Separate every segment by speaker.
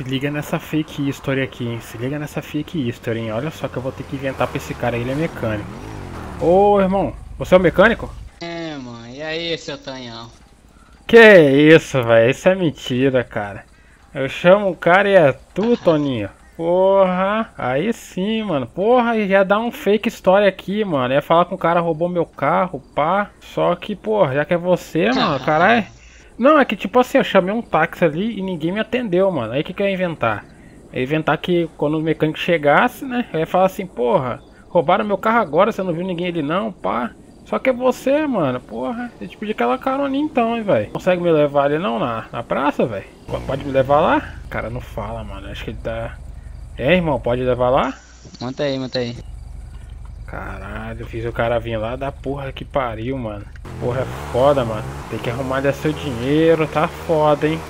Speaker 1: liga nessa fake history aqui, hein? Se liga nessa fake history, hein? Olha só que eu vou ter que inventar pra esse cara aí, ele é mecânico. Ô, irmão, você é o mecânico?
Speaker 2: É, mano, e aí, seu Tonhão?
Speaker 1: Que isso, velho? Isso é mentira, cara. Eu chamo o cara e é tu, Toninho. Porra, aí sim, mano. Porra, ia dar um fake story aqui, mano. Ia falar que o cara roubou meu carro, pá. Só que, porra, já que é você, mano, caralho. Não, é que tipo assim, eu chamei um táxi ali e ninguém me atendeu, mano. Aí o que eu ia inventar? Eu ia inventar que quando o mecânico chegasse, né? Eu ia falar assim, porra, roubaram meu carro agora, você não viu ninguém ali não, pá. Só que é você, mano, porra. Eu te pedi aquela caroninha então, hein, velho. Consegue me levar ali não na praça, velho? Pode me levar lá? O cara não fala, mano. Acho que ele tá... É, irmão, pode levar lá?
Speaker 2: Monta aí, monta aí.
Speaker 1: Caralho, fiz o cara vir lá da porra que pariu, mano. Porra, é foda, mano. Tem que arrumar desse seu dinheiro, tá foda, hein.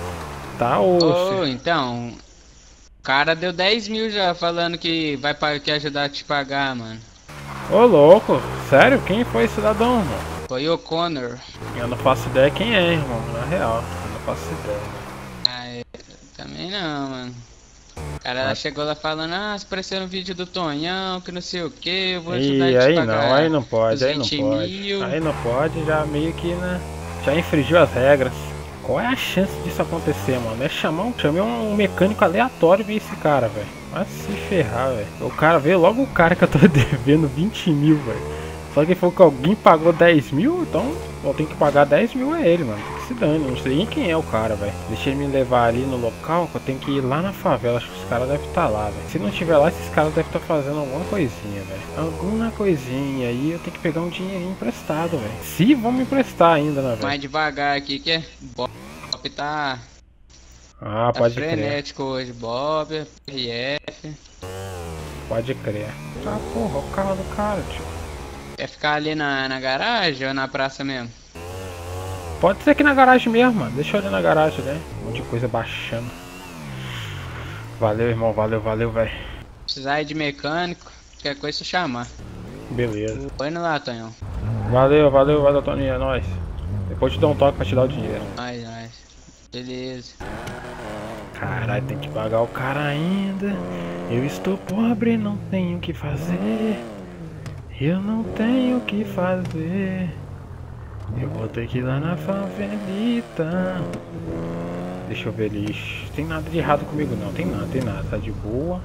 Speaker 1: Tá osso.
Speaker 2: Ô, então, o cara deu 10 mil já falando que vai que ajudar a te pagar, mano.
Speaker 1: Ô, louco. Sério? Quem foi esse cidadão, irmão?
Speaker 2: Foi o Connor.
Speaker 1: Eu não faço ideia quem é, irmão. Na real, eu não faço ideia.
Speaker 2: Ah, eu também não, mano. O cara chegou lá falando, se apareceu no vídeo do Tonhão, que não sei o que, eu vou ajudar
Speaker 1: Ih,
Speaker 2: a te
Speaker 1: aí
Speaker 2: pagar.
Speaker 1: não, aí não pode,
Speaker 2: os
Speaker 1: aí não
Speaker 2: 20
Speaker 1: pode.
Speaker 2: mil.
Speaker 1: Aí não pode, já meio que, né? Já infringiu as regras. Qual é a chance disso acontecer, mano? É chamei um mecânico aleatório e ver esse cara, velho. Vai se ferrar, velho. O cara veio logo o cara que eu tô devendo 20 mil, velho. Só que foi que alguém pagou 10 mil, então eu tenho que pagar 10 mil a ele, mano. Que se dane, não sei nem quem é o cara, velho. Deixa ele me levar ali no local que eu tenho que ir lá na favela. Acho que os caras devem estar lá, velho. Se não estiver lá, esses caras devem estar fazendo alguma coisinha, velho. Alguma coisinha aí, eu tenho que pegar um dinheirinho emprestado, velho. Se vão me emprestar ainda, né, velho?
Speaker 2: Mais devagar aqui, que é Bob tá
Speaker 1: Pode crer.
Speaker 2: frenético hoje, Bob, RF.
Speaker 1: Pode crer. Tá, porra, o carro do cara, tio.
Speaker 2: Quer ficar ali na garagem ou na praça mesmo?
Speaker 1: Pode ser aqui na garagem mesmo, mano. Deixa eu ali na garagem, né? Um monte de coisa baixando. Valeu, irmão. Valeu, velho.
Speaker 2: Precisar ir de mecânico, qualquer coisa se chamar.
Speaker 1: Beleza.
Speaker 2: Foi no lá, Tonhão.
Speaker 1: Valeu, Toninho. É nóis. Depois te dou um toque pra te dar o dinheiro.
Speaker 2: Nós. Beleza.
Speaker 1: Caralho, tem que pagar o cara ainda. Eu estou pobre, não tenho o que fazer. Eu não tenho o que fazer. Eu vou ter que ir lá na favelita. Deixa eu ver ali. Tem nada de errado comigo não. Tem nada. Tá de boa.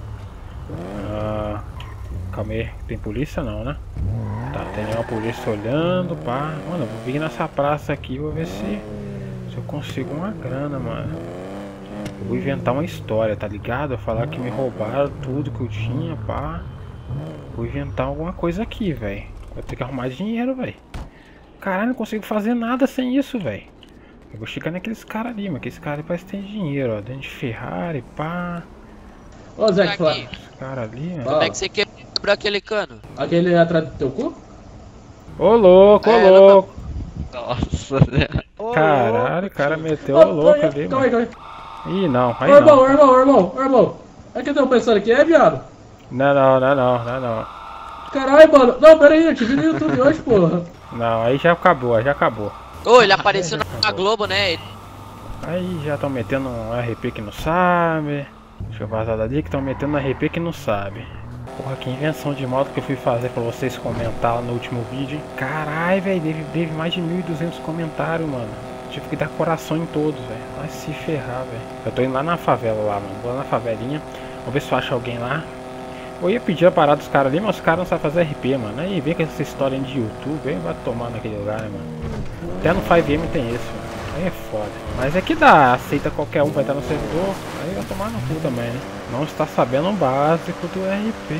Speaker 1: Calma aí. Tem polícia não, né? Tá, tem nenhuma polícia olhando, pá. Mano, eu vou vir nessa praça aqui. Vou ver se eu consigo uma grana, mano. Eu vou inventar uma história, tá ligado? Eu falar que me roubaram tudo que eu tinha, pá. Vou inventar alguma coisa aqui, velho. Vou ter que arrumar dinheiro, velho. Caralho, não consigo fazer nada sem isso, velho. Eu vou chegar naqueles caras ali, mas aqueles caras ali parece que tem dinheiro, ó. Dentro de Ferrari, pá.
Speaker 3: Ô Zé, que
Speaker 1: Os caras ali, ó.
Speaker 4: Como é que você quebrou aquele cano?
Speaker 3: aquele atrás do teu cu?
Speaker 1: Ô louco, ô
Speaker 4: É,
Speaker 1: louco.
Speaker 4: Nossa, né?
Speaker 1: Caralho, o cara meteu
Speaker 3: Ô,
Speaker 1: o louco ali,
Speaker 3: calma
Speaker 1: mano.
Speaker 3: aí.
Speaker 1: Ih, não, aí
Speaker 3: Ô, irmão,
Speaker 1: não.
Speaker 3: irmão. É que eu tô pensando aqui, viado?
Speaker 1: Não.
Speaker 3: Caralho, mano. Não, pera aí, eu te vi no YouTube hoje, porra.
Speaker 1: Não, aí já acabou.
Speaker 4: Ô, ele apareceu na Globo, né?
Speaker 1: Aí já estão metendo um RP que não sabe. Deixa eu vazar dali que estão metendo um RP que não sabe. Porra, que invenção de moto que eu fui fazer pra vocês comentar lá no último vídeo, hein? Caralho, velho, teve mais de 1.200 comentários, mano. Tive que dar coração em todos, velho. Vai se ferrar, velho. Eu tô indo lá na favela lá, mano. Vou lá na favelinha. Vou ver se eu acho alguém lá. Eu ia pedir a parada dos caras ali, mas os caras não sabem fazer RP, mano. Aí vem com essa história de YouTube, aí vai tomar naquele lugar, né, mano. Até no 5M tem isso, mano. Aí é foda. Mas é que dá, aceita qualquer um, vai estar no servidor. Aí vai tomar no cu também, né? Não está sabendo o básico do RP.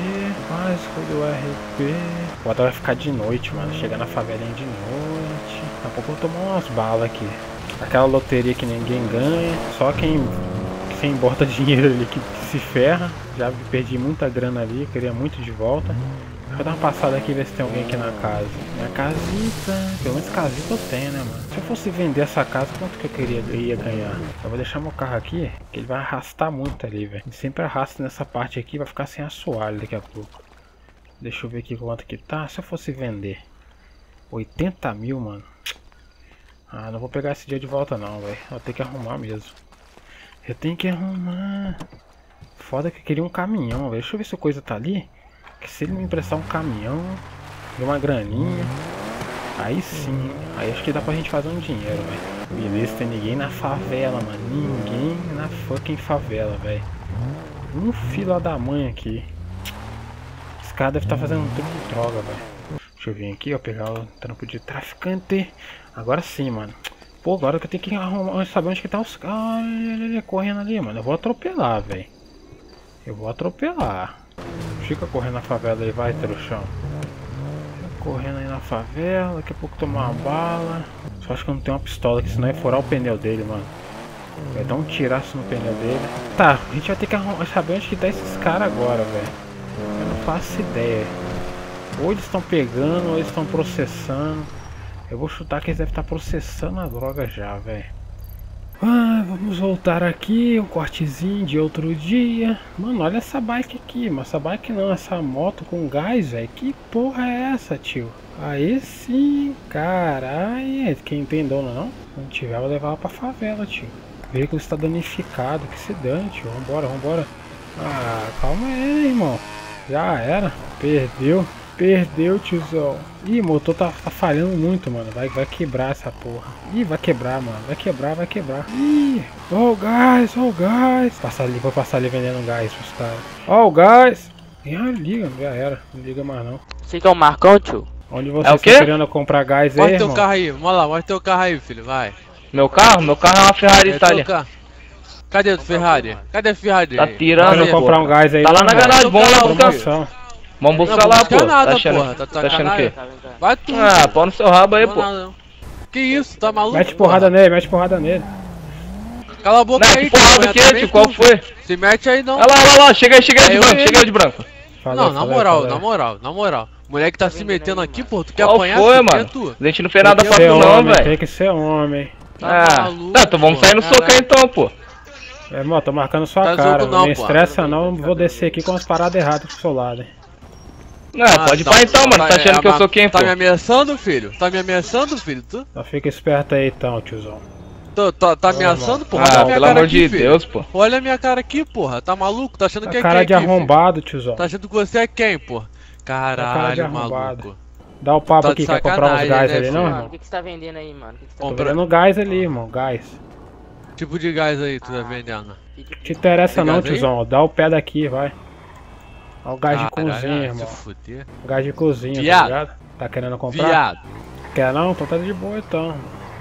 Speaker 1: O outro vai ficar de noite, mano. Chegar na favelinha de noite. Daqui a pouco eu vou tomar umas balas aqui. Aquela loteria que ninguém ganha. Só quem bota dinheiro ali que se ferra. Já perdi muita grana ali, queria muito de volta. Vou dar uma passada aqui e ver se tem alguém aqui na casa. Minha casita, pelo menos casita eu tenho, né, mano? Se eu fosse vender essa casa, quanto que eu ia ganhar? Eu vou deixar meu carro aqui, que ele vai arrastar muito ali, velho. Ele sempre arrasta nessa parte aqui, vai ficar sem assoalho daqui a pouco. Deixa eu ver aqui quanto que tá. Se eu fosse vender 80 mil, mano. Não vou pegar esse dia de volta não, velho. Vou ter que arrumar mesmo. Eu tenho que arrumar. Foda que eu queria um caminhão, velho. Deixa eu ver se a coisa tá ali. Que se ele me emprestar um caminhão e uma graninha, aí sim. Aí acho que dá pra gente fazer um dinheiro, velho. Beleza, tem ninguém na favela, mano. Ninguém na fucking favela, velho. Um filho da mãe aqui. Esse cara deve estar fazendo um truque de droga, velho. Deixa eu vir aqui, ó, pegar o trampo de traficante. Agora sim, mano. Pô, agora que eu tenho que arrumar, saber onde que tá os caras. Olha ele correndo ali, mano. Eu vou atropelar, velho. Eu vou atropelar. Fica correndo na favela aí, vai, trouxão. Fica correndo aí na favela, daqui a pouco tomar uma bala. Só acho que eu não tenho uma pistola, que senão ia furar o pneu dele, mano. Vai dar um tiraço no pneu dele. Tá, a gente vai ter que saber onde que tá esses caras agora, velho. Eu não faço ideia. Ou eles estão pegando, ou eles estão processando. Eu vou chutar que eles devem estar processando a droga já, velho. Ah, vamos voltar aqui, um cortezinho de outro dia. Mano, olha essa bike aqui, mas essa bike não, essa moto com gás, velho. Que porra é essa, tio? Aí sim, caralho. Quem tem dono não? Se não tiver, eu vou levar ela pra favela, tio. O veículo está danificado, que se dane, tio. Vambora, vambora. Ah, calma aí, irmão. Já era, perdeu. Perdeu, tiozão. Ih, o motor tá falhando muito, mano. Vai quebrar essa porra. Ih, vai quebrar, mano. Vai quebrar, vai quebrar. Ih, ó o gás, ó o gás. Vou passar ali vendendo gás pros caras. Ó o gás. Ah, liga, já era. Não liga mais não.
Speaker 4: Você que é o Marcão, tio?
Speaker 1: Onde vocês estão querendo comprar gás aí,
Speaker 5: Mostra
Speaker 1: irmão?
Speaker 5: teu carro aí, vamos lá, mostra teu carro aí, filho, vai.
Speaker 6: Meu carro é uma Ferrari Itália.
Speaker 5: Cadê o Ferrari? Cadê a Ferrari?
Speaker 6: Tá tirando,
Speaker 1: Querendo
Speaker 6: pô.
Speaker 1: comprar um gás aí?
Speaker 6: Tá lá
Speaker 1: não,
Speaker 6: na
Speaker 1: mano?
Speaker 6: garagem, vamos lá buscar.
Speaker 1: Promoção.
Speaker 6: Vamos buscar
Speaker 5: Não,
Speaker 6: lá,
Speaker 5: buscar
Speaker 6: pô.
Speaker 5: nada,
Speaker 6: Tá achando,
Speaker 5: porra, tá
Speaker 6: tá achando o quê?
Speaker 5: Vai tu.
Speaker 6: Ah, pau no seu rabo aí,
Speaker 5: Não,
Speaker 6: pô.
Speaker 5: não. Que isso, tá maluco?
Speaker 1: Mete porrada nele, mete porrada nele.
Speaker 5: Cala a boca
Speaker 6: Não,
Speaker 5: aí,
Speaker 6: que porrada
Speaker 5: tio,
Speaker 6: que é, tio? Qual foi?
Speaker 5: Se mete aí não.
Speaker 6: Olha lá, chega aí de branco,
Speaker 5: ele.
Speaker 6: chega aí de branco.
Speaker 1: Fala
Speaker 5: Não,
Speaker 1: aí,
Speaker 5: na
Speaker 1: fala aí,
Speaker 5: moral,
Speaker 1: fala aí.
Speaker 5: na moral, na moral. Moleque tá se metendo aqui, pô, tu quer
Speaker 6: Qual
Speaker 5: apanhar?
Speaker 6: foi,
Speaker 5: tu
Speaker 6: mano?
Speaker 5: quer, tu?
Speaker 6: A gente não fez nada
Speaker 1: Tem
Speaker 6: pra
Speaker 1: que ser
Speaker 6: tu não,
Speaker 1: homem,
Speaker 6: velho.
Speaker 1: tem que ser homem.
Speaker 6: Ah,
Speaker 5: maluco,
Speaker 6: tá, então vamos
Speaker 5: pô,
Speaker 6: sair no soco aí então, pô.
Speaker 1: É, irmão, tô marcando sua
Speaker 5: Tá
Speaker 1: cara.
Speaker 5: jogo
Speaker 1: Não
Speaker 5: não,
Speaker 1: me
Speaker 5: pô.
Speaker 1: estressa não, vou descer aqui com as paradas erradas pro seu lado, hein.
Speaker 6: Ah, pode ir pra então, mano. Tá achando que eu sou quem, pô?
Speaker 5: Tá me ameaçando, filho? Tá me ameaçando, filho? Tu?
Speaker 1: Só fica esperto aí então, tiozão.
Speaker 5: Tá ameaçando, porra? Olha
Speaker 6: Ah,
Speaker 5: a minha
Speaker 6: pelo
Speaker 5: cara
Speaker 6: amor
Speaker 5: aqui,
Speaker 6: de
Speaker 5: filho.
Speaker 6: Deus, pô.
Speaker 5: Olha a minha cara aqui, porra. Tá maluco? Tá achando que
Speaker 1: A
Speaker 5: é
Speaker 1: cara
Speaker 5: quem
Speaker 1: de
Speaker 5: aqui, filho?
Speaker 1: arrombado, tiozão.
Speaker 5: Tá achando que você é quem, porra?
Speaker 1: cara de
Speaker 5: Caralho,
Speaker 1: arrombado.
Speaker 5: maluco.
Speaker 1: Dá o papo
Speaker 5: Tá de
Speaker 1: aqui, quer comprar uns
Speaker 5: sacanagem,
Speaker 1: gás
Speaker 5: né,
Speaker 1: ali não,
Speaker 5: filho?
Speaker 1: irmão?
Speaker 4: Mano, o que você tá vendendo aí, mano? O que você tá
Speaker 1: Tô
Speaker 5: Compra-
Speaker 1: vendendo gás ali, irmão, gás.
Speaker 5: Tipo de gás aí tu tá vendendo?
Speaker 1: Não te interessa
Speaker 5: Tem
Speaker 1: não,
Speaker 5: gás aí?
Speaker 1: tiozão. Dá o pé daqui, vai. Ó o gás de
Speaker 5: Caralho,
Speaker 1: cozinha, irmão.
Speaker 5: se fuder.
Speaker 1: Gás de cozinha,
Speaker 5: Viado.
Speaker 1: tá ligado? Tá querendo comprar?
Speaker 5: Viado.
Speaker 1: Quer não? Então tá de boa então.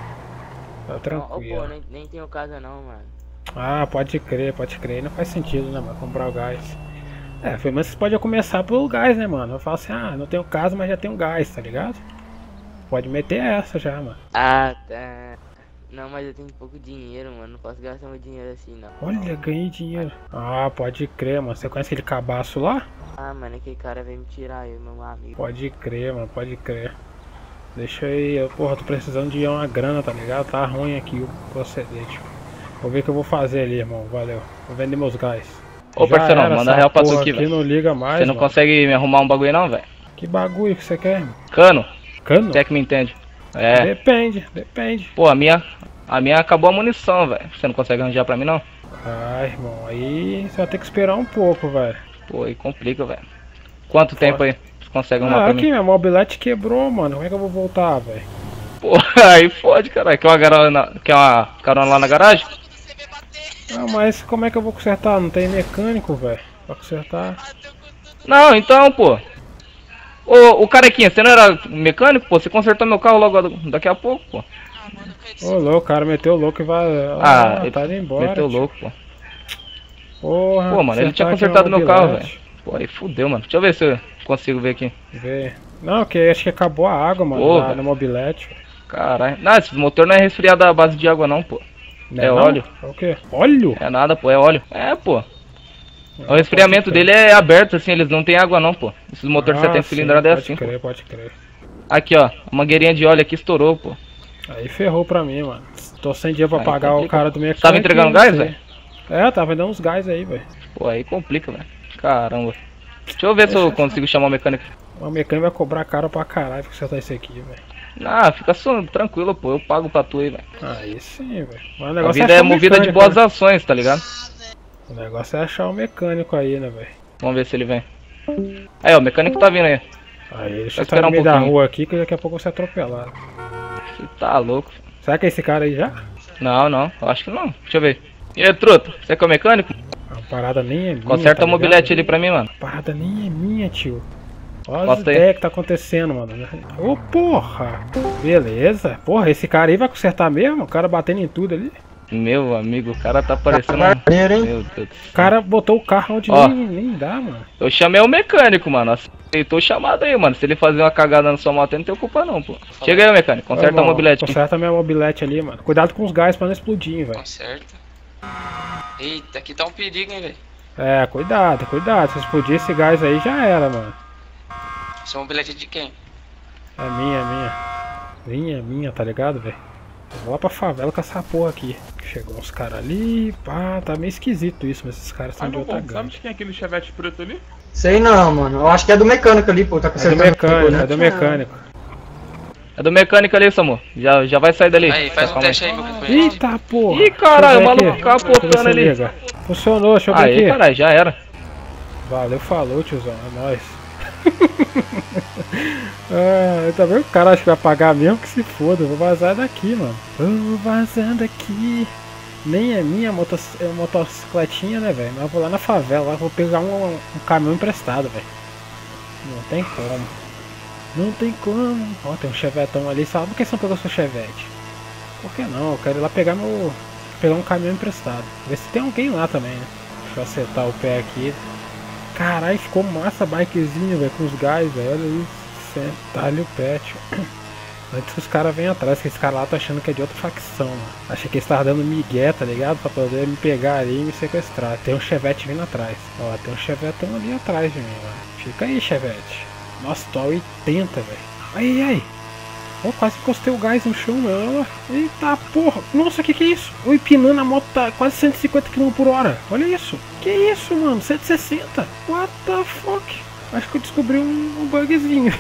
Speaker 1: Tá
Speaker 4: Ô,
Speaker 1: tranquilo.
Speaker 4: pô, nem tenho casa não, mano.
Speaker 1: Ah, pode crer. Não faz sentido, né, mano? Comprar o gás. É, pelo menos você pode começar pelo gás, né, mano? Eu falo assim, ah, não tenho casa, mas já tenho gás, tá ligado? Pode meter essa já, mano.
Speaker 4: Ah, tá. Não, mas eu tenho pouco dinheiro, mano. Não posso gastar meu dinheiro assim, não.
Speaker 1: Olha, ganhei dinheiro. Ah, pode crer, mano. Você conhece aquele cabaço lá?
Speaker 4: Ah, mano, aquele cara veio me tirar, eu, meu amigo.
Speaker 1: Pode crer, mano, pode crer. Deixa aí, porra, tô precisando de uma grana, tá ligado? Tá ruim aqui o procedente. Vou ver o que eu vou fazer ali, irmão. Valeu. Vou vender meus gás.
Speaker 6: Ô,
Speaker 1: Já
Speaker 6: parceirão,
Speaker 1: era,
Speaker 6: manda
Speaker 1: essa
Speaker 6: real pra tu
Speaker 1: porra
Speaker 6: aqui, velho.
Speaker 1: não liga mais,
Speaker 6: Você não
Speaker 1: mano.
Speaker 6: consegue me arrumar um bagulho não, velho?
Speaker 1: Que bagulho que você quer, irmão?
Speaker 6: Cano,
Speaker 1: Cano?
Speaker 6: até que me entende. É,
Speaker 1: Depende.
Speaker 6: pô, a minha acabou a munição, velho. Você não consegue arranjar pra mim não?
Speaker 1: Ah, irmão, aí você vai ter que esperar um pouco, velho.
Speaker 6: Pô, aí complica, velho. Quanto tempo aí você consegue arrumar
Speaker 1: Ah,
Speaker 6: pra
Speaker 1: aqui,
Speaker 6: mim?
Speaker 1: minha mobilete quebrou, mano. Como é que eu vou voltar, velho?
Speaker 6: Pô, aí fode, caralho. Quer uma carona lá na garagem?
Speaker 1: Ah, mas como é que eu vou consertar? Não tem mecânico, velho, pra consertar.
Speaker 6: Não, então, pô. Ô, carequinha, você não era mecânico, pô? Você consertou meu carro logo daqui a pouco, pô.
Speaker 1: Ô, louco, o cara meteu o louco e vai...
Speaker 6: Ah,
Speaker 1: tá indo embora.
Speaker 6: meteu
Speaker 1: tio.
Speaker 6: louco, pô.
Speaker 1: Porra,
Speaker 6: Pô, mano, ele tinha
Speaker 1: consertar aqui
Speaker 6: consertado
Speaker 1: uma
Speaker 6: meu carro,
Speaker 1: mobilete.
Speaker 6: velho. Pô, aí fudeu, mano. Deixa eu ver se eu consigo ver aqui.
Speaker 1: Vê. Não, que acho que acabou a água, mano,
Speaker 6: Pô,
Speaker 1: na
Speaker 6: velho.
Speaker 1: mobilete.
Speaker 6: Caralho. Não, esse motor não é resfriado à base de água não, pô.
Speaker 1: Não
Speaker 6: É
Speaker 1: não?
Speaker 6: óleo.
Speaker 1: É o quê? Óleo?
Speaker 6: É nada, pô, é óleo. É, pô. O resfriamento dele é aberto, assim, eles não tem água não, pô. Esses motores de 70 cilindradas é assim, pô.
Speaker 1: Pode crer.
Speaker 6: Aqui, ó. A mangueirinha de óleo aqui estourou, pô.
Speaker 1: Aí ferrou pra mim, mano. Tô sem dinheiro pra
Speaker 6: Aí
Speaker 1: pagar
Speaker 6: complica.
Speaker 1: o cara do mecânico.
Speaker 6: Tava entregando
Speaker 1: não
Speaker 6: gás,
Speaker 1: sei.
Speaker 6: velho?
Speaker 1: É, tava vendendo uns gás aí, velho.
Speaker 6: Pô, aí complica, velho. Caramba. Deixa eu ver se eu consigo chamar o mecânico.
Speaker 1: O mecânico vai cobrar caro pra caralho pra consertar isso aqui, velho.
Speaker 6: Ah, fica tranquilo, pô. Eu pago pra tu aí, velho.
Speaker 1: Aí sim, velho. Mas o
Speaker 6: A
Speaker 1: negócio
Speaker 6: vida
Speaker 1: é
Speaker 6: é
Speaker 1: achar o
Speaker 6: movida de
Speaker 1: mecânico,
Speaker 6: boas
Speaker 1: né?
Speaker 6: ações, tá ligado?
Speaker 1: O negócio é achar o mecânico aí, né, velho?
Speaker 6: Vamos ver se ele vem. Aí, ó, o mecânico tá vindo aí.
Speaker 1: Aí, deixa
Speaker 6: Vai
Speaker 1: eu estar
Speaker 6: esperar
Speaker 1: no
Speaker 6: um
Speaker 1: meio da
Speaker 6: pouquinho.
Speaker 1: rua aqui que daqui a pouco eu vou ser atropelado.
Speaker 6: Você tá louco.
Speaker 1: Será que é esse cara aí já?
Speaker 6: Não, eu acho que não. Deixa eu ver. E aí, truta, você que é o mecânico?
Speaker 1: A parada nem é minha.
Speaker 6: Conserta
Speaker 1: tá
Speaker 6: a mobilete
Speaker 1: ligado?
Speaker 6: ali pra mim, mano.
Speaker 1: A parada nem é minha, tio. Olha as
Speaker 6: Encosta aí.
Speaker 1: ideias que tá acontecendo, mano. Ô, porra! Beleza. Porra, esse cara aí vai consertar mesmo? O cara batendo em tudo ali.
Speaker 6: Meu amigo, o cara tá parecendo um...
Speaker 7: Maneiro, hein?
Speaker 6: Meu Deus.
Speaker 1: O cara botou o carro onde
Speaker 6: Ó.
Speaker 1: nem dá, mano.
Speaker 6: Eu chamei o mecânico, mano. Aceitou o chamado aí, mano. Se ele fazer uma cagada na sua moto, não tem culpa não, pô. Chega aí, mecânico.
Speaker 1: Ô,
Speaker 6: Conserta a
Speaker 1: irmão,
Speaker 6: mobilete aqui.
Speaker 1: Conserta minha mobilete ali, mano. Cuidado com os gás pra não explodir, velho.
Speaker 2: Conserta. Eita, aqui tá um perigo, hein, velho.
Speaker 1: É, cuidado. Se explodir esse gás aí, já era, mano.
Speaker 2: Essa mobilete é de quem?
Speaker 1: É minha, tá ligado, velho? Eu vou lá pra favela com essa porra aqui. Chegou uns caras ali, pá, tá meio esquisito isso, mas esses caras são de outra
Speaker 8: Sabe
Speaker 1: gangue.
Speaker 8: de quem é aquele chevette preto ali?
Speaker 7: Sei não, mano. Eu acho que é do mecânico ali, pô. Tá
Speaker 1: É do
Speaker 7: consertando.
Speaker 1: mecânico,
Speaker 7: né?
Speaker 1: é do mecânico.
Speaker 6: É do mecânico ali, Samu. Já vai sair dali.
Speaker 2: Aí, faz um
Speaker 6: Calma
Speaker 2: teste aí, meu companheiro.
Speaker 1: Eita porra!
Speaker 6: Ih, caralho,
Speaker 1: Deixa eu
Speaker 6: o
Speaker 1: ver
Speaker 6: maluco
Speaker 1: aqui.
Speaker 6: capotando
Speaker 1: Deixa eu ver se
Speaker 6: ali.
Speaker 1: liga. Funcionou, deixa eu ver
Speaker 6: Aí,
Speaker 1: aqui.
Speaker 6: caralho, já era.
Speaker 1: Valeu, falou, tiozão, é nóis. Ah, tá vendo? O cara acha que vai pagar mesmo, que se foda. Eu vou vazar daqui, mano. Vou vazando aqui. Nem é minha motocicletinha, né, velho? Mas eu vou lá na favela, lá vou pegar um caminhão emprestado, velho. Não tem como. Não tem como. Ó, tem um chevetão ali. Sabe por que você não pegou seu chevette? Por que não? Eu quero ir lá pegar um caminhão emprestado. Ver se tem alguém lá também, né? Deixa eu acertar o pé aqui. Caralho, ficou massa a bikezinha, velho, com os gás, velho. Olha isso. Sentar ali o pé, tio. Antes que os caras venham atrás, que esse cara lá tá achando que é de outra facção, mano. Achei que eles estavam dando migué, tá ligado? Pra poder me pegar ali e me sequestrar. Tem um chevette vindo atrás. Ó, tem um chevetão ali atrás de mim, mano. Fica aí, chevette. Nossa, tô a 80, velho. Aí. Ó, quase encostei o gás no chão, mano. Eita porra. Nossa, que é isso? O empinando a moto tá quase 150 km por hora. Olha isso. Que isso, mano? 160. What the fuck? Acho que eu descobri um bugzinho.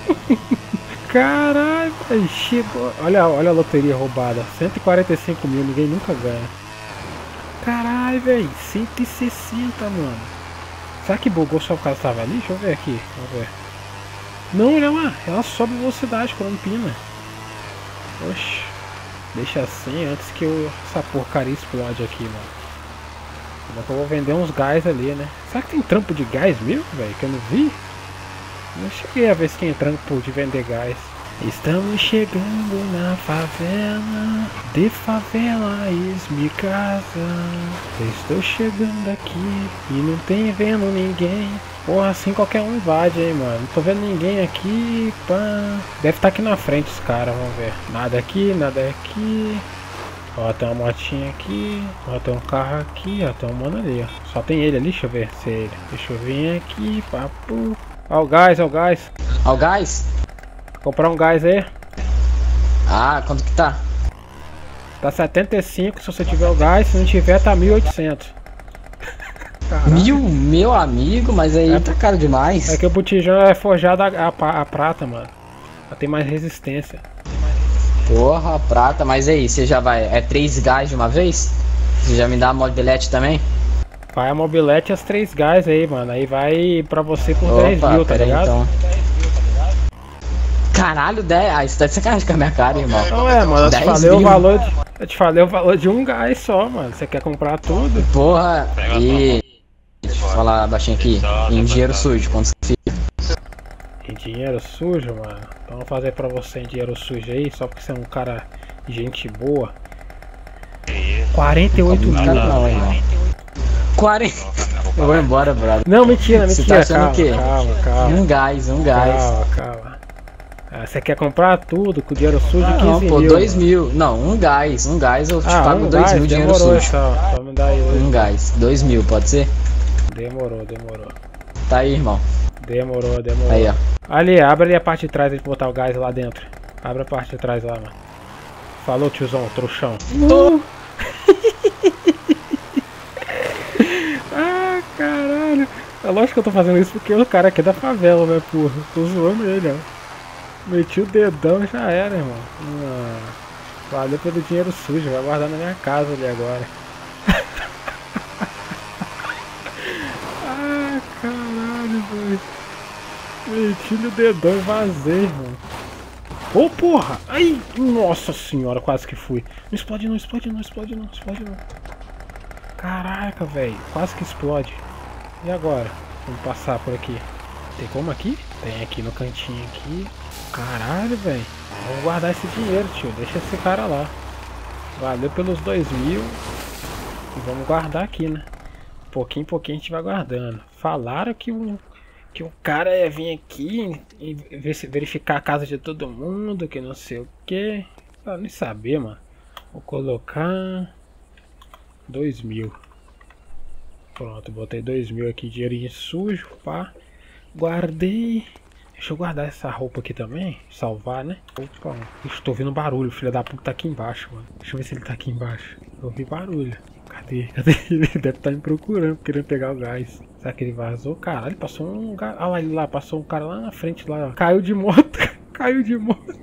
Speaker 1: Caralho, velho. Chegou. Olha a loteria roubada. 145 mil, ninguém nunca ganha. Caralho, velho. 160, mano. Será que bugou só por causa que tava ali? Deixa eu ver aqui. Vamos ver. Não, olha lá. Ela sobe velocidade quando empina. Oxi. Deixa assim antes que essa porcaria explode aqui, mano. Como é que eu vou vender uns gás ali, né? Será que tem trampo de gás mesmo, velho? Que eu não vi? Não cheguei a ver se tem trampo de vender gás. Estamos chegando na favela, de favela es-me casa. Estou chegando aqui e não tem vendo ninguém. Porra, assim qualquer um invade aí, mano. Não tô vendo ninguém aqui, pá. Deve estar aqui na frente os caras, vamos ver. Nada aqui. Ó, tem uma motinha aqui. Ó, tem um carro aqui. Ó, tem um mano ali, ó. Só tem ele ali, deixa eu ver se é ele. Deixa eu vir aqui, papo. Ó o gás.
Speaker 9: Ó o gás?
Speaker 1: Comprar um gás aí.
Speaker 9: Ah, quanto que tá?
Speaker 1: Tá 75 se você tiver o gás. Se não tiver, tá 1.800.
Speaker 9: Meu amigo, mas aí tá caro demais.
Speaker 1: É que o botijão é forjado a prata, mano. Ela tem mais resistência.
Speaker 9: Porra, prata, mas aí, você já vai. É 3 gás de uma vez? Você já me dá a mobilete também?
Speaker 1: Vai a mobilete e as 3 gás aí, mano. Aí vai pra você por 10
Speaker 9: Opa,
Speaker 1: mil, tá
Speaker 9: pera aí,
Speaker 1: ligado?
Speaker 9: então. Caralho, 10. Ah, isso tá de sacanagem com a minha cara, irmão.
Speaker 1: Não é, mano. Eu te
Speaker 9: 10
Speaker 1: falei
Speaker 9: mil.
Speaker 1: eu te falei o valor de um gás só, mano. Você quer comprar tudo?
Speaker 9: Porra, e. Deixa eu falar baixinho aqui. Em dinheiro sujo, quanto você fica?
Speaker 1: Em dinheiro sujo, mano. Então vou fazer pra você em dinheiro sujo aí, só porque você é um cara gente boa. 48 mil.
Speaker 9: Não, irmão. 40. Eu vou embora, brother.
Speaker 1: Não, mentira.
Speaker 9: Você tá achando
Speaker 1: Calma,
Speaker 9: o quê?
Speaker 1: calma.
Speaker 9: Um gás.
Speaker 1: Calma. Ah, você quer comprar tudo com dinheiro sujo, 15
Speaker 9: Não, pô,
Speaker 1: mil.
Speaker 9: 2 mil. Não, um gás eu te pago 2
Speaker 1: gás,
Speaker 9: mil dinheiro
Speaker 1: demorou,
Speaker 9: sujo.
Speaker 1: Então me dá aí.
Speaker 9: Um gás, 2 mil, pode ser?
Speaker 1: Demorou.
Speaker 9: Tá aí, irmão.
Speaker 1: Demorou.
Speaker 9: Aí, ó.
Speaker 1: Ali, abre ali a parte de trás pra gente botar o gás lá dentro. Abre a parte de trás lá, mano. Falou, tiozão, trouxão. Ah, caralho. É lógico que eu tô fazendo isso porque o cara aqui é da favela, né, porra? Tô zoando ele, ó. Meti o dedão e já era, irmão. Valeu pelo dinheiro sujo, vai guardar na minha casa ali agora. Ah, caralho, velho. Meti o dedão e vazei, irmão. Ô, porra! Ai! Nossa senhora, quase que fui. Não explode não, explode não, explode não, explode não. Caraca, velho. Quase que explode. E agora? Vamos passar por aqui. Tem como aqui? Tem aqui no cantinho aqui. Caralho, velho. Vamos guardar esse dinheiro, tio. Deixa esse cara lá. Valeu pelos 2.000. E vamos guardar aqui, né? Pouquinho em pouquinho a gente vai guardando. Falaram que o cara ia vir aqui e verificar a casa de todo mundo, que não sei o que. Pra nem saber, mano. Vou colocar 2.000. Pronto, botei 2.000 aqui, dinheirinho sujo, pá. Guardei. Deixa eu guardar essa roupa aqui também. Salvar, né? Opa, estou ouvindo barulho. O filho da puta tá aqui embaixo, mano. Deixa eu ver se ele tá aqui embaixo. Eu ouvi barulho. Cadê? Cadê? Ele deve estar me procurando, querendo pegar o gás. Será que ele vazou? Caralho, passou um... Olha lá ele lá, passou um cara lá na frente, lá. Caiu de moto. Caiu de moto.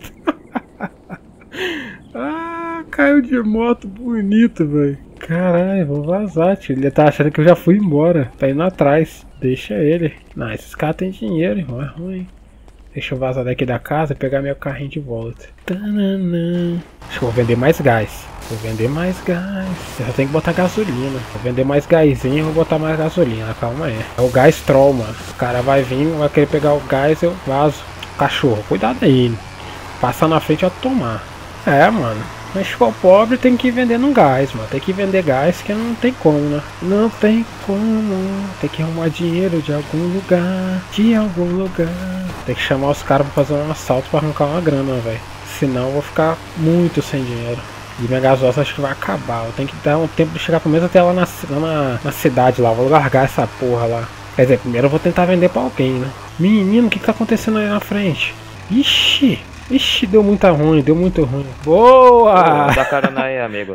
Speaker 1: Ah, caiu de moto. Bonito, velho. Caralho, vou vazar, tio. Ele tá achando que eu já fui embora. Tá indo atrás. Deixa ele. Não, esses caras têm dinheiro, irmão. É ruim. Deixa eu vazar daqui da casa e pegar meu carrinho de volta. Tanana. Acho que eu vou vender mais gás. Vou vender mais gás. Eu já tenho que botar gasolina. Vou vender mais gásinho e vou botar mais gasolina. Calma aí. É o gás troll, mano. O cara vai vir, vai querer pegar o gás, eu vazo. Cachorro, cuidado aí. Passar na frente vai tomar. É, mano. Mas ficou pobre, tem que ir vendendo gás, mano. Tem que vender gás que não tem como, né? Não tem como. Tem que arrumar dinheiro de algum lugar. De algum lugar. Tem que chamar os caras pra fazer um assalto pra arrancar uma grana, velho. Senão eu vou ficar muito sem dinheiro. E minha gasosa acho que vai acabar. Eu tenho que dar um tempo de chegar pelo menos até lá na cidade lá. Eu vou largar essa porra lá. Quer dizer, primeiro eu vou tentar vender pra alguém, né? Menino, o que tá acontecendo aí na frente? Ixi! Ixi, deu muito ruim, deu muito ruim. Boa!
Speaker 8: Dá carona aí, amigo.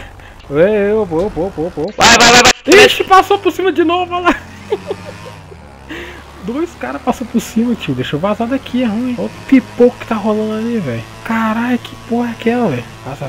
Speaker 1: Vai. Ixi, passou por cima de novo, olha lá. 2 caras passam por cima, tio. Deixa eu vazar daqui, é ruim. Olha o pipoco que tá rolando ali, velho. Caralho, que porra é aquela, velho?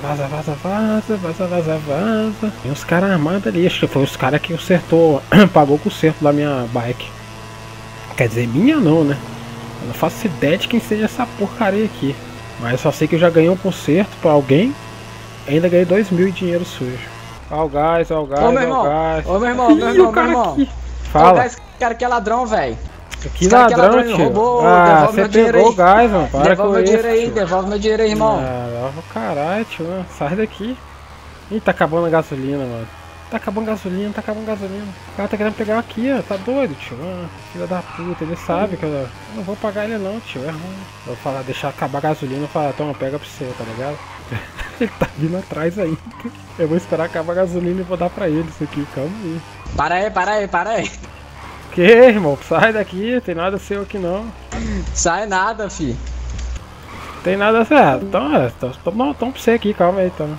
Speaker 1: Vaza. Tem uns caras armados ali. Acho que foi os caras que consertou, pagou o conserto da minha bike. Quer dizer, minha não, né? Eu não faço ideia de quem seja essa porcaria aqui. Mas eu só sei que eu já ganhei um conserto pra alguém. Ainda ganhei 2.000 em dinheiro sujo. Ó o gás, ó o gás,
Speaker 9: Ô, meu irmão.
Speaker 1: Ó
Speaker 9: Ô, meu irmão.
Speaker 1: Fala.
Speaker 9: Esse cara que é ladrão, velho.
Speaker 1: Que ladrão, tio?
Speaker 9: Roubou,
Speaker 1: Ah, você pegou o gás, mano. Para
Speaker 9: devolve
Speaker 1: com
Speaker 9: meu
Speaker 1: isso,
Speaker 9: dinheiro aí,
Speaker 1: tio.
Speaker 9: devolve meu dinheiro aí, irmão.
Speaker 1: Ah, lava o caralho, tio. Sai daqui. Ih, tá acabando a gasolina, mano. Tá acabando gasolina. O cara tá querendo pegar aqui, ó. Tá doido, tio. Ah, filha da puta, ele sabe que eu não vou pagar ele não, tio. É ruim. Eu vou falar, deixar acabar a gasolina e falar, toma, pega pra você, tá ligado? Ele tá vindo atrás ainda. Eu vou esperar acabar a gasolina e vou dar pra ele isso aqui, calma aí.
Speaker 9: Para aí.
Speaker 1: Que, irmão? Sai daqui, tem nada seu aqui não.
Speaker 9: Sai nada, fi.
Speaker 1: Tem nada certo. Então, toma pra você aqui, calma aí, toma.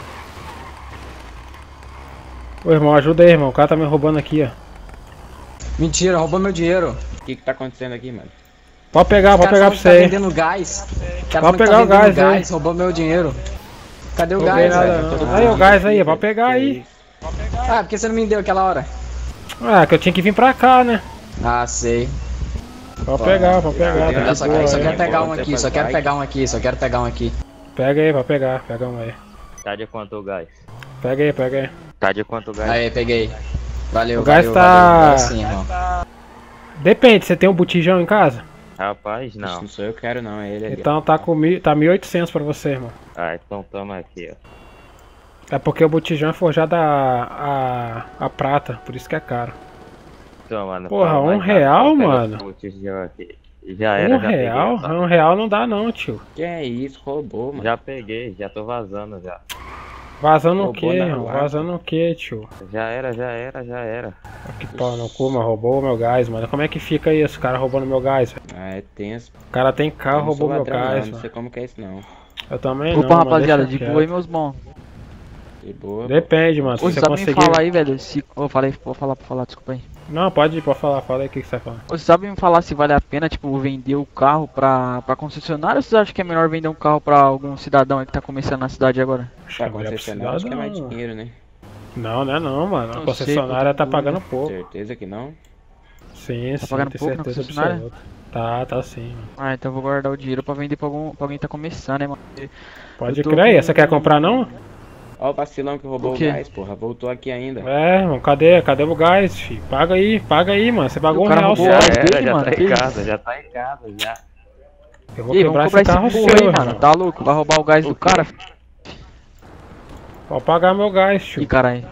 Speaker 1: Ô, irmão, ajuda aí, irmão. O cara tá me roubando aqui, ó.
Speaker 9: Mentira, roubou meu dinheiro.
Speaker 8: O que tá acontecendo aqui, mano?
Speaker 1: Pode pegar pra você
Speaker 9: tá
Speaker 1: aí.
Speaker 9: vendendo gás.
Speaker 1: Pode pegar o gás aí.
Speaker 9: Roubou meu dinheiro. Cadê o
Speaker 1: Roubei
Speaker 9: gás,
Speaker 1: nada,
Speaker 9: velho?
Speaker 1: não. Aí o gás aí, pode pegar aí.
Speaker 9: Ah, por que você não me deu aquela hora?
Speaker 1: Ah, que eu tinha que vir pra cá, né?
Speaker 9: Ah, sei.
Speaker 1: Pode pegar, tá
Speaker 9: Eu só quero
Speaker 8: boa,
Speaker 9: pegar um
Speaker 8: né?
Speaker 9: aqui, só quero pegar um aqui.
Speaker 1: Pega aí, pode pegar, pega um aí.
Speaker 8: Tá de quanto o gás?
Speaker 1: Pega aí.
Speaker 8: Tá de quanto o gás?
Speaker 9: Aí, peguei. Valeu,
Speaker 1: O gás
Speaker 9: valeu,
Speaker 1: tá-
Speaker 9: valeu. Agora sim, irmão.
Speaker 1: Depende, você tem um botijão em casa?
Speaker 8: Rapaz, não. Não sou eu que quero não, é ele ali.
Speaker 1: Então tá com 1.800 pra você, irmão.
Speaker 8: Ah, então toma aqui, ó.
Speaker 1: É porque o botijão é forjado a prata, por isso que é caro.
Speaker 8: Toma, mano.
Speaker 1: Porra,
Speaker 8: toma,
Speaker 1: R$1,
Speaker 8: pega
Speaker 1: mano?
Speaker 8: o botijão aqui. Já era, já peguei,
Speaker 1: R$1?
Speaker 8: tá?
Speaker 1: R$1 não dá não, tio.
Speaker 8: Que é isso, roubou, mano. Já peguei, já tô vazando já.
Speaker 1: Vazando o
Speaker 8: Roubou
Speaker 1: quê,
Speaker 8: na
Speaker 1: irmão?
Speaker 8: lata.
Speaker 1: Vazando o quê, tio?
Speaker 8: Já era.
Speaker 1: Que pau no cu, mas roubou meu gás, mano. Como é que fica isso, o cara roubando meu gás, velho?
Speaker 8: Ah, é tenso.
Speaker 1: O cara tem carro,
Speaker 8: Eu não sou
Speaker 1: roubou meu
Speaker 8: ladrão,
Speaker 1: gás,
Speaker 8: não
Speaker 1: mano.
Speaker 8: sei como que é isso não.
Speaker 1: Eu também não,
Speaker 10: Opa,
Speaker 1: mas
Speaker 10: rapaziada,
Speaker 1: deixa
Speaker 10: de
Speaker 1: quieto.
Speaker 10: boa aí, meus bons.
Speaker 8: De boa.
Speaker 1: Depende, mano. Se
Speaker 10: Ô,
Speaker 1: você
Speaker 10: só me
Speaker 1: conseguir...
Speaker 10: fala aí, velho. Se... Ô, falei, vou falar, desculpa aí.
Speaker 1: Não, pode falar, fala aí o que você vai falar.
Speaker 10: Você sabe me falar se vale a pena, tipo, vender o carro pra concessionária ou você acha que é melhor vender um carro pra algum cidadão aí que tá começando na cidade agora?
Speaker 1: Pra concessionária
Speaker 11: acho que é mais dinheiro, né?
Speaker 1: Não, mano. A
Speaker 10: Não
Speaker 1: concessionária
Speaker 10: sei,
Speaker 1: tá pagando pouco.
Speaker 11: Certeza que não?
Speaker 1: Sim,
Speaker 10: Tá
Speaker 1: sim,
Speaker 10: pagando
Speaker 1: tem
Speaker 10: pouco na
Speaker 1: certeza
Speaker 10: concessionária?
Speaker 1: absoluta. Tá sim, mano.
Speaker 10: Ah, então eu vou guardar o dinheiro pra vender pra alguém que tá começando, né, mano?
Speaker 1: Pode
Speaker 10: Eu tô
Speaker 1: crer,
Speaker 10: com-
Speaker 1: você quer comprar não?
Speaker 11: Ó o vacilão que roubou
Speaker 10: O
Speaker 11: o
Speaker 10: quê?
Speaker 11: gás, porra. Voltou aqui ainda.
Speaker 1: É, mano, cadê o gás, filho? Paga aí, mano. Você pagou
Speaker 10: O
Speaker 1: um
Speaker 10: cara
Speaker 1: real
Speaker 10: roubou
Speaker 1: só.
Speaker 10: o gás dele, mano. Que isso?
Speaker 8: já tá em casa, já.
Speaker 1: Eu vou
Speaker 10: E aí,
Speaker 1: quebrar
Speaker 10: vamos
Speaker 1: esse
Speaker 10: comprar
Speaker 1: carro
Speaker 10: esse
Speaker 1: seu,
Speaker 10: burro aí,
Speaker 1: irmão.
Speaker 10: mano. Tá louco? Vai roubar o gás do cara?
Speaker 1: Pode pagar meu gás,
Speaker 10: Ih,
Speaker 1: tio.
Speaker 10: caralho.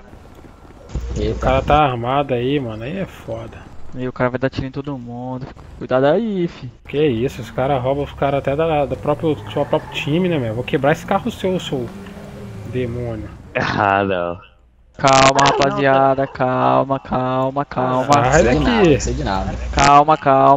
Speaker 1: O cara tá armado aí, mano. Aí é foda.
Speaker 10: E o cara vai dar tiro em todo mundo. Cuidado aí, fi.
Speaker 1: Que isso, os caras roubam os caras até do próprio time, né, meu? Vou quebrar esse carro seu demônio.
Speaker 8: Ah, não.
Speaker 10: Calma, rapaziada. Calma.
Speaker 1: Sai daqui.
Speaker 9: Não sei de nada.
Speaker 10: Calma.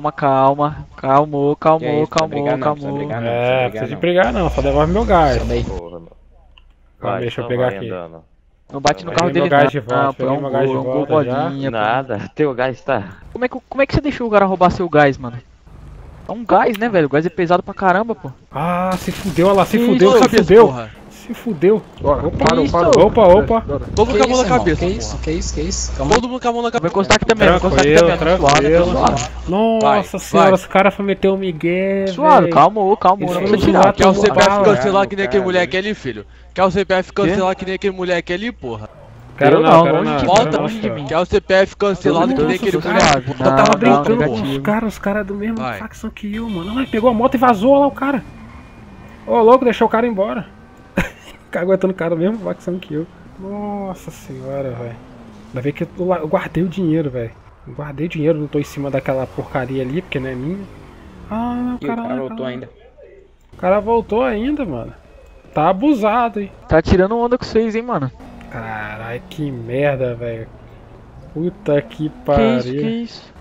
Speaker 10: Calmou.
Speaker 11: Que é isso? Precisa brigar não, precisa brigar não,
Speaker 1: É,
Speaker 11: precisa
Speaker 1: precisa de
Speaker 11: brigar
Speaker 1: brigar não, só devolve meu gás.
Speaker 9: Sobe aí.
Speaker 8: Porra, não.
Speaker 1: Calma, deixa eu
Speaker 8: então
Speaker 1: pegar
Speaker 8: vai
Speaker 1: aqui.
Speaker 8: andando.
Speaker 10: Não bate no
Speaker 1: Peguei
Speaker 10: carro
Speaker 1: meu
Speaker 10: dele
Speaker 1: gás
Speaker 10: não.
Speaker 1: de volta,
Speaker 10: Pô,
Speaker 1: peguei meu gás de
Speaker 10: gol
Speaker 1: volta já.
Speaker 10: bolinha, pô.
Speaker 8: Nada, teu gás tá.
Speaker 10: Como é que você deixou o cara roubar seu gás, mano? É um gás, né, velho? O gás é pesado pra caramba, pô.
Speaker 1: Ah, se fudeu, olha lá, se
Speaker 10: Que
Speaker 1: fudeu,
Speaker 10: isso,
Speaker 1: se
Speaker 5: cabeça,
Speaker 1: fudeu.
Speaker 5: porra.
Speaker 1: Se fudeu. Opa,
Speaker 10: isso?
Speaker 1: opa.
Speaker 5: Todo mundo com a mão na cabeça,
Speaker 9: Que
Speaker 5: porra.
Speaker 9: isso? Calma.
Speaker 5: Todo mundo com a mão na
Speaker 10: Vou
Speaker 5: cabeça.
Speaker 10: encostar aqui também, tô
Speaker 1: Tranquilo.
Speaker 10: suave.
Speaker 1: Nossa
Speaker 5: Vai,
Speaker 1: senhora,
Speaker 5: vai.
Speaker 1: os caras foram meter o Miguel,
Speaker 10: Suave,
Speaker 1: velho.
Speaker 10: calmou, não
Speaker 1: Isso
Speaker 10: precisa
Speaker 1: aí,
Speaker 10: tirar.
Speaker 5: Quer o
Speaker 1: Tá
Speaker 5: CPF
Speaker 1: bom,
Speaker 5: cancelar que nem
Speaker 11: cara,
Speaker 5: aquele moleque ali, filho? Quer o CPF cancelar que nem aquele moleque ali, porra?
Speaker 1: Quero
Speaker 10: Eu
Speaker 1: não,
Speaker 10: não,
Speaker 1: quero
Speaker 10: longe
Speaker 1: não.
Speaker 10: de
Speaker 1: quero
Speaker 5: Volta,
Speaker 1: não,
Speaker 10: longe de
Speaker 1: senhor.
Speaker 10: mim.
Speaker 5: Quer o CPF cancelado que nem aquele
Speaker 10: Nossa,
Speaker 5: moleque?
Speaker 10: suave.
Speaker 1: Eu tava
Speaker 10: Não,
Speaker 1: brincando
Speaker 10: negativo.
Speaker 1: com os caras do mesmo
Speaker 5: Vai.
Speaker 1: facção que eu, mano. Ai, pegou a moto e vazou, olha lá o cara. Ô, louco, deixou o cara embora. Caguetando o cara do mesmo facção que eu. Nossa senhora, velho. Ainda bem que eu guardei o dinheiro, velho. Guardei o dinheiro, não tô em cima daquela porcaria ali, porque não é minha. Ah,
Speaker 11: E o cara voltou ainda.
Speaker 1: O cara voltou ainda, mano. Tá abusado, hein.
Speaker 10: Tá tirando onda com vocês, hein, mano.
Speaker 1: Caralho, que merda, velho. Puta que
Speaker 10: Que
Speaker 1: pariu.
Speaker 10: isso?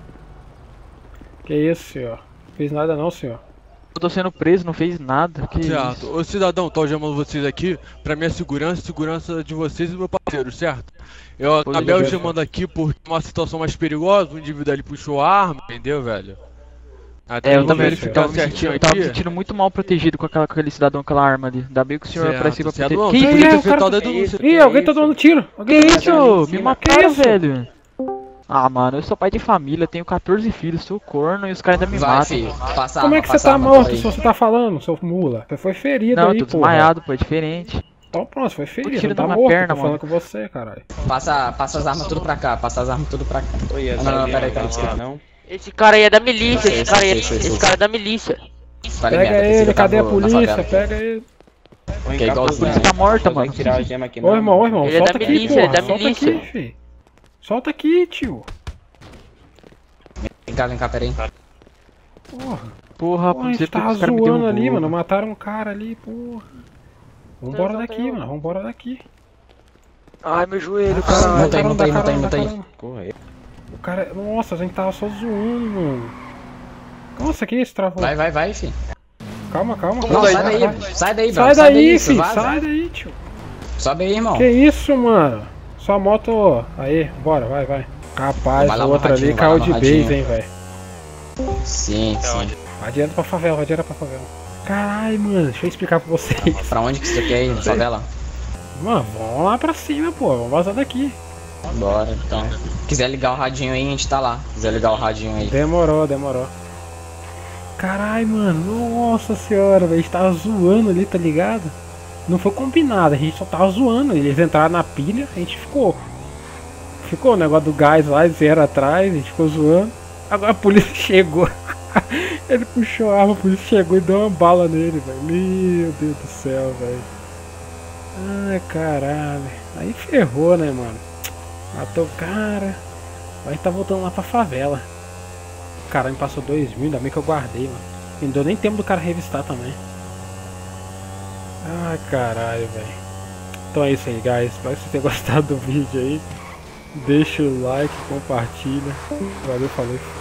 Speaker 1: Que isso, senhor? Não fiz nada não, senhor.
Speaker 10: Eu tô sendo preso, não fez nada. Que
Speaker 5: Certo.
Speaker 10: isso?
Speaker 5: Ô cidadão, tô chamando vocês aqui pra minha segurança, segurança de vocês e do meu parceiro, certo? Eu acabei
Speaker 1: Beleza.
Speaker 5: chamando aqui porque uma situação mais perigosa, o indivíduo ali puxou a arma, entendeu, velho? Até
Speaker 10: Eu também
Speaker 5: verificar
Speaker 10: tava me
Speaker 5: certinho
Speaker 10: sentindo, tava me
Speaker 5: aqui.
Speaker 10: sentindo muito mal protegido com aquele cidadão, aquela arma ali. Ainda bem que o senhor
Speaker 5: Certo,
Speaker 10: apareceu pra
Speaker 5: certo.
Speaker 10: proteger.
Speaker 5: Não,
Speaker 10: Que
Speaker 5: tu
Speaker 10: isso?
Speaker 5: podia ter
Speaker 1: o cara
Speaker 5: efetuado a
Speaker 11: tá-
Speaker 5: denúncia.
Speaker 1: Ih, alguém tá dando tiro.
Speaker 10: Que
Speaker 1: Alguém tá dando tiro.
Speaker 10: isso? Me mataram,
Speaker 1: Que isso?
Speaker 10: velho. Ah, mano, eu sou pai de família, tenho 14 filhos, sou corno e os caras ainda me
Speaker 9: Vai,
Speaker 10: matam.
Speaker 9: filho. Passa a
Speaker 1: Como é
Speaker 9: arma,
Speaker 1: que você
Speaker 9: passa a
Speaker 1: tá
Speaker 9: arma,
Speaker 1: morto
Speaker 9: corre
Speaker 1: se
Speaker 9: aí.
Speaker 1: você tá falando, seu mula? Você foi ferido
Speaker 10: Não,
Speaker 1: aí,
Speaker 10: eu tô
Speaker 1: porra.
Speaker 10: desmaiado, pô, é diferente.
Speaker 1: Então pronto, foi ferido,
Speaker 10: tiro
Speaker 1: não tá
Speaker 10: na
Speaker 1: morto,
Speaker 10: perna,
Speaker 1: tô falando
Speaker 10: mano.
Speaker 1: com você, caralho.
Speaker 9: Passa as armas tudo pra cá, passa as armas tudo pra cá.
Speaker 11: Oi,
Speaker 9: Não, peraí,
Speaker 11: desculpa. Não?
Speaker 4: Esse cara aí é da milícia,
Speaker 9: Sei, esse cara é
Speaker 4: da milícia.
Speaker 9: Vale
Speaker 1: Pega
Speaker 9: merda,
Speaker 1: ele,
Speaker 9: esse
Speaker 1: cadê a
Speaker 9: acabou na
Speaker 1: polícia?
Speaker 9: favela.
Speaker 1: Pega ele.
Speaker 11: Oi,
Speaker 9: Que é igual
Speaker 11: capuz,
Speaker 9: a polícia
Speaker 11: não.
Speaker 10: tá morta,
Speaker 11: Não vai
Speaker 10: mano.
Speaker 11: tirar a gema aqui,
Speaker 1: Ô irmão,
Speaker 4: Ele é
Speaker 1: solta
Speaker 4: da
Speaker 1: aqui,
Speaker 4: milícia,
Speaker 1: porra.
Speaker 4: ele é da
Speaker 1: Solta
Speaker 4: milícia.
Speaker 1: aqui, filho. Solta aqui, tio.
Speaker 9: Vem cá, peraí.
Speaker 1: Porra.
Speaker 10: Porra,
Speaker 1: Porra, a gente
Speaker 10: você
Speaker 1: tava
Speaker 10: os caras me
Speaker 1: zoando ali,
Speaker 10: derrubou.
Speaker 1: mano. Mataram um cara ali, porra. Vambora daqui, mano. Vambora daqui.
Speaker 10: Ai, meu joelho,
Speaker 9: Monta aí,
Speaker 1: Caramba,
Speaker 9: monta aí,
Speaker 1: caramba,
Speaker 9: monta aí.
Speaker 1: caramba.
Speaker 11: Corra aí.
Speaker 1: O cara. Nossa, a gente tava só zoando, mano. Nossa, que isso, travou?
Speaker 9: Vai, filho.
Speaker 1: Calma.
Speaker 9: Não, sai daí, sai daí, bro.
Speaker 1: Sai daí,
Speaker 9: isso,
Speaker 1: filho.
Speaker 9: vaza.
Speaker 1: Sai daí, tio.
Speaker 9: Sobe aí, irmão.
Speaker 1: Que isso, mano? Sua moto. Aí, bora, vai. Rapaz,
Speaker 9: Vai lá
Speaker 1: o
Speaker 9: no
Speaker 1: outro ali
Speaker 9: radinho,
Speaker 1: caiu
Speaker 9: vai lá
Speaker 1: de
Speaker 9: no
Speaker 1: base,
Speaker 9: radinho.
Speaker 1: hein, velho.
Speaker 9: Sim.
Speaker 1: Vai direto pra favela, Caralho, mano, deixa eu explicar pra vocês.
Speaker 9: Pra onde que você quer ir? Na favela?
Speaker 1: Mano, vamos lá pra cima, pô. Vamos vazar daqui.
Speaker 9: Bora, então. Quiser ligar o radinho aí, a gente tá lá. Quiser ligar o radinho aí.
Speaker 1: Demorou. Caralho, mano. Nossa senhora, velho. A gente tava zoando ali, tá ligado? Não foi combinado, a gente só tava zoando. Eles entraram na pilha, a gente ficou. Ficou o negócio do gás lá, eles vieram atrás, a gente ficou zoando. Agora a polícia chegou. Ele puxou a arma, a polícia chegou e deu uma bala nele, velho. Meu Deus do céu, velho. Ai, caralho. Aí ferrou, né, mano? Matou o cara. Aí tá voltando lá pra favela. Caralho, me passou 2.000, ainda bem que eu guardei, mano. Não deu nem tempo do cara revistar também. Ai, caralho, velho. Então é isso aí, guys. Espero que vocês tenham gostado do vídeo aí. Deixa o like, compartilha. Valeu, falou.